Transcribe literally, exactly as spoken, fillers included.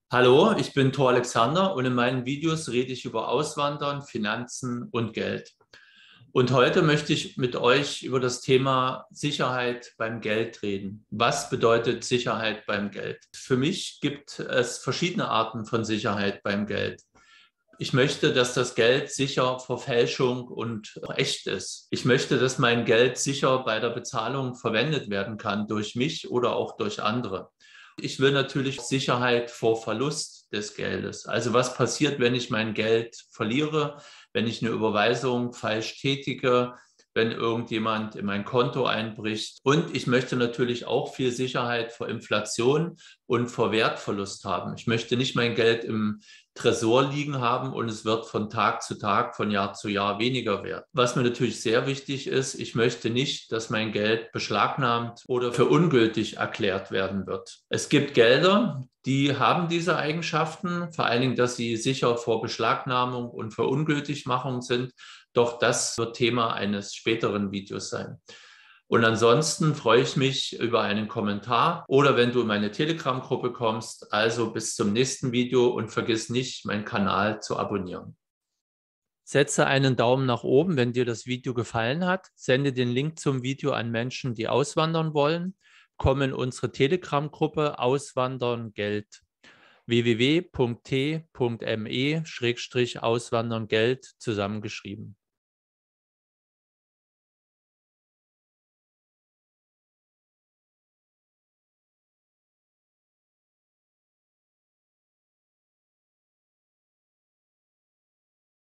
Hallo, ich bin Thor Alexander und in meinen Videos rede ich über Auswandern, Finanzen und Geld. Und heute möchte ich mit euch über das Thema Sicherheit beim Geld reden. Was bedeutet Sicherheit beim Geld? Für mich gibt es verschiedene Arten von Sicherheit beim Geld. Ich möchte, dass das Geld sicher vor Fälschung und echt ist. Ich möchte, dass mein Geld sicher bei der Bezahlung verwendet werden kann durch mich oder auch durch andere. Ich will natürlich Sicherheit vor Verlust des Geldes. Also was passiert, wenn ich mein Geld verliere, wenn ich eine Überweisung falsch tätige, wenn irgendjemand in mein Konto einbricht. Und ich möchte natürlich auch viel Sicherheit vor Inflation und vor Wertverlust haben. Ich möchte nicht mein Geld im Tresor liegen haben und es wird von Tag zu Tag, von Jahr zu Jahr weniger wert. Was mir natürlich sehr wichtig ist, ich möchte nicht, dass mein Geld beschlagnahmt oder für ungültig erklärt werden wird. Es gibt Gelder, die haben diese Eigenschaften, vor allen Dingen, dass sie sicher vor Beschlagnahmung und Verungültigmachung sind. Doch das wird Thema eines späteren Videos sein. Und ansonsten freue ich mich über einen Kommentar oder wenn du in meine Telegram-Gruppe kommst. Also bis zum nächsten Video und vergiss nicht, meinen Kanal zu abonnieren. Setze einen Daumen nach oben, wenn dir das Video gefallen hat. Sende den Link zum Video an Menschen, die auswandern wollen. Komm in unsere Telegram-Gruppe Auswandern Geld. w w w punkt t punkt m e Auswandern Geld zusammengeschrieben.